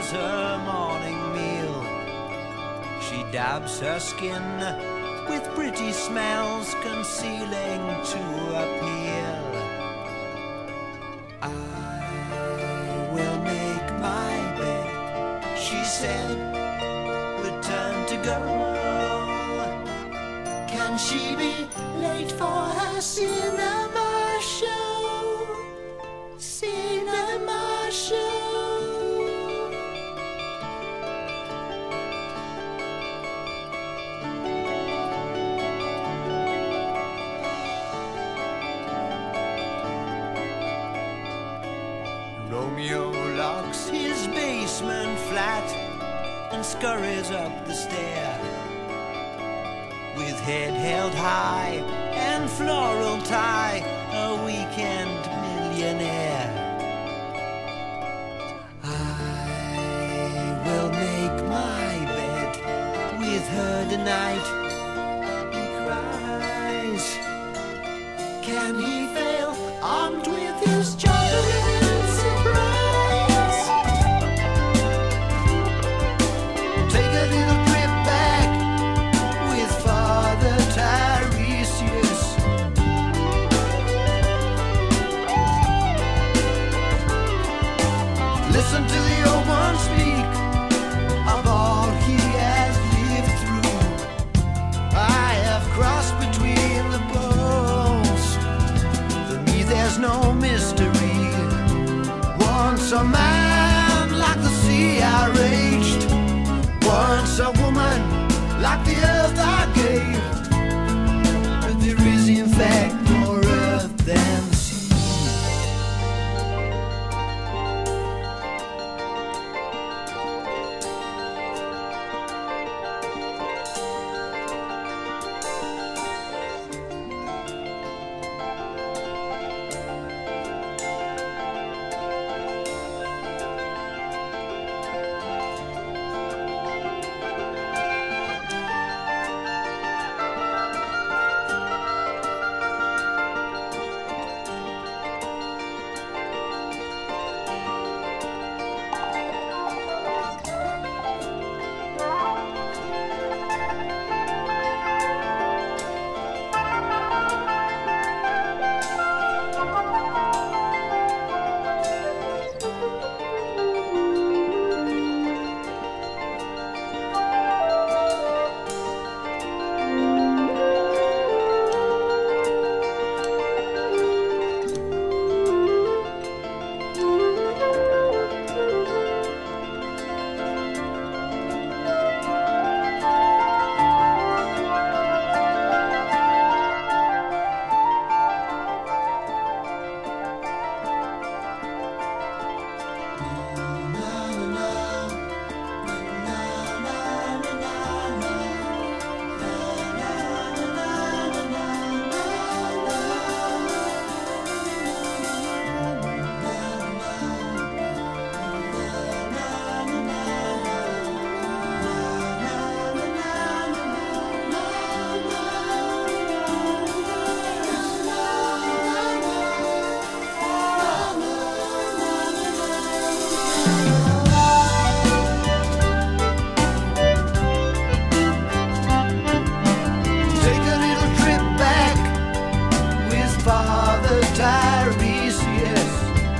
prepares her morning meal. She dabs her skin with pretty smells concealing to appeal. I will make my bed, she said, return to go. Can she be late for her cinema show? Cinema show. Romeo locks his basement flat and scurries up the stair, with head held high and floral tie, a weekend millionaire. I will make my bed with her tonight, he cries. Can he fail, armed with his chocolate surprise? Take a little trip back with Father Tiresias. Listen to the old one speak of all he has lived through. I have crossed between the poles. For me there's no mystery. Once a man like the sea I raged, once a woman like the earth I gave. But there is in fact more earth than sea. Tiresias.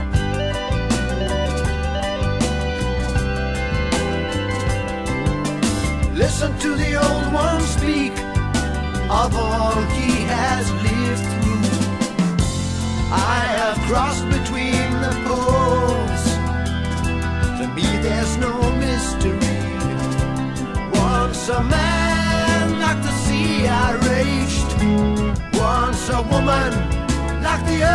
Listen to the old one speak of all he has lived through. I have crossed between the poles. For me there's no mystery. Once a man like the sea I raged, once a woman like the